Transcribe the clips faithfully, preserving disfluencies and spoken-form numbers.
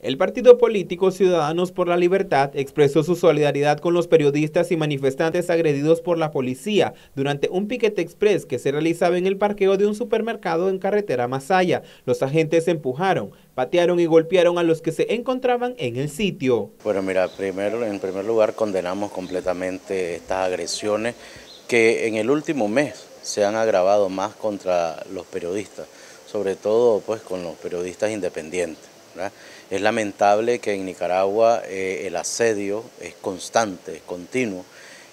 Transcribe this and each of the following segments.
El partido político Ciudadanos por la Libertad expresó su solidaridad con los periodistas y manifestantes agredidos por la policía durante un piquete express que se realizaba en el parqueo de un supermercado en carretera Masaya. Los agentes empujaron, patearon y golpearon a los que se encontraban en el sitio. Bueno, mira, primero, en primer lugar condenamos completamente estas agresiones que en el último mes se han agravado más contra los periodistas, sobre todo pues con los periodistas independientes, ¿verdad? Es lamentable que en Nicaragua eh, el asedio es constante, es continuo,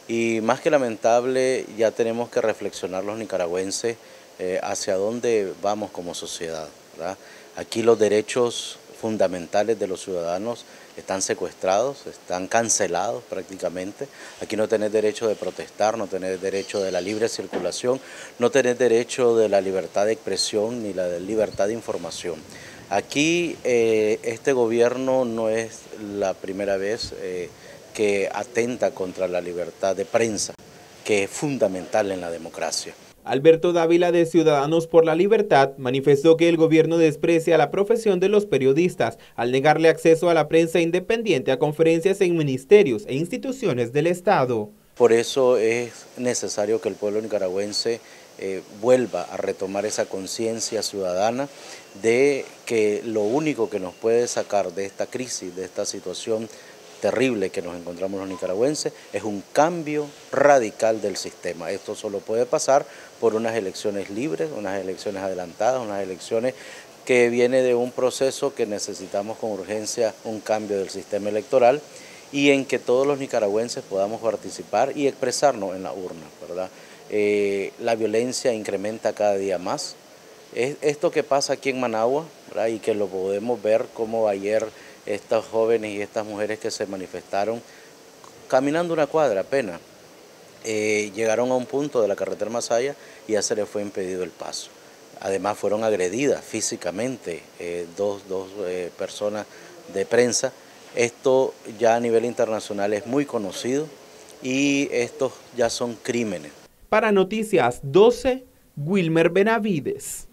y más que lamentable ya tenemos que reflexionar los nicaragüenses eh, hacia dónde vamos como sociedad, ¿verdad? Aquí los derechos fundamentales de los ciudadanos están secuestrados, están cancelados prácticamente. Aquí no tenés derecho de protestar, no tenés derecho de la libre circulación, no tenés derecho de la libertad de expresión ni la de libertad de información. Aquí eh, este gobierno no es la primera vez eh, que atenta contra la libertad de prensa, que es fundamental en la democracia. Alberto Dávila de Ciudadanos por la Libertad manifestó que el gobierno desprecia la profesión de los periodistas al negarle acceso a la prensa independiente a conferencias en ministerios e instituciones del Estado. Por eso es necesario que el pueblo nicaragüense eh, vuelva a retomar esa conciencia ciudadana de que lo único que nos puede sacar de esta crisis, de esta situación terrible que nos encontramos los nicaragüenses, es un cambio radical del sistema. Esto solo puede pasar por unas elecciones libres, unas elecciones adelantadas, unas elecciones que viene de un proceso que necesitamos con urgencia, un cambio del sistema electoral, y en que todos los nicaragüenses podamos participar y expresarnos en la urna, ¿verdad? Eh, la violencia incrementa cada día más. Es esto que pasa aquí en Managua, ¿verdad? Y que lo podemos ver como ayer estos jóvenes y estas mujeres que se manifestaron caminando una cuadra apenas, eh, llegaron a un punto de la carretera Masaya y ya se les fue impedido el paso. Además fueron agredidas físicamente eh, dos, dos eh, personas de prensa. Esto ya a nivel internacional es muy conocido y estos ya son crímenes. Para Noticias doce, Wilmer Benavides.